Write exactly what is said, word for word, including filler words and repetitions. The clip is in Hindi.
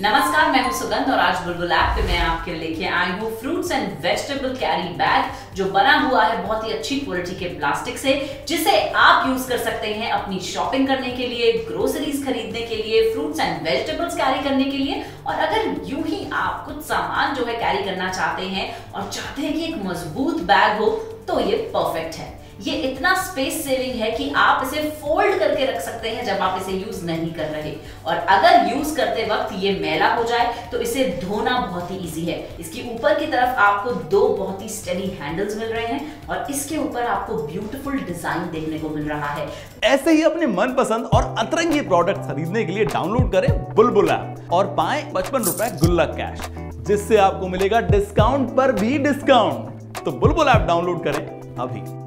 नमस्कार, मैं हूं सुगंध और आज बुलबुल ऐप पे मैं आपके लिए लेके आई हूं fruits and vegetable carry bag जो बना हुआ है बहुत ही अच्छी क्वालिटी के प्लास्टिक से, जिसे आप यूज कर सकते हैं अपनी शॉपिंग करने के लिए, ग्रोसरीज खरीदने के लिए, फ्रूट्स एंड वेजिटेबल्स कैरी करने के लिए। और अगर यूं ही आप कुछ सामान जो है कैरी करना चाहते हैं और चाहते हैं कि एक मजबूत बैग हो तो ये परफेक्ट है। ये इतना स्पेस सेविंग है कि आप इसे फोल्ड करके रख सकते हैं जब आप इसे यूज नहीं कर रहे, और अगर यूज करते वक्त ये मैला हो जाए तो इसे धोना बहुत ही इजी है। इसकी ऊपर की तरफ आपको दो बहुत ही स्टेडी हैंडल्स मिल रहे हैं और इसके ऊपर आपको ब्यूटीफुल डिजाइन देखने को मिल रहा है। ऐसे ही अपने मनपसंद और अतरंगी प्रोडक्ट खरीदने के लिए डाउनलोड करें बुलबुल ऐप और पाएं पचपन रुपए गुल्लक कैश, जिससे आपको मिलेगा डिस्काउंट पर भी डिस्काउंट। तो बुलबुल ऐप डाउनलोड करें अभी।